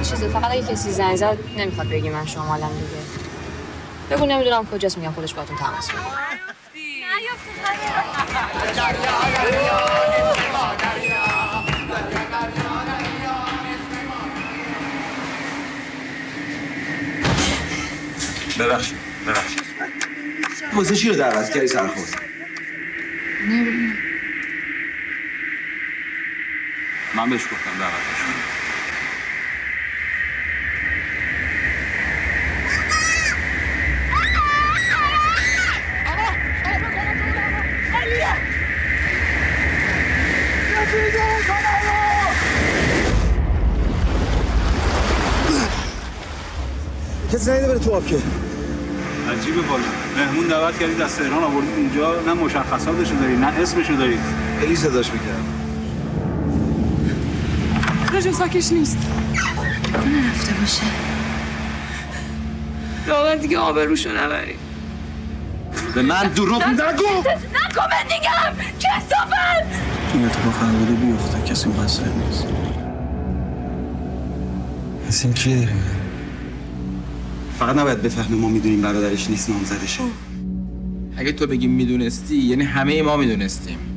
چیزه، فقط اگه کسی زنگ زد نمیخواد بگی من شمالم دیگه. بگو نمیدونم کجاست، میگم خودش باهاتون تماس بگیره. ببخشید واسه چی رو دعوت کردی سرخورد؟ نمیدونم. من بهش گفتم دعوتش کنم. کسی نیده بره تو آب که. عجیبه والا. مهمون دعوت کردید از تهران آوردید اینجا، نه مشخصاتشو دارید نه اسمشو دارید. خیلی صداش میکرد. رجب ساکش نیست. نرفته باشه. لاغر دیگه آبروشو نبری. به من دروغ نگو! نکن من دیگم! کسافت! این اتفاق فرموده بیفته، کسی مقصر نیست. از این چیه داری میگن؟ فقط نباید بفهمه ما میدونیم برادرش نیست نامزدشه. اگه تو بگی میدونستی یعنی همه ما میدونستیم.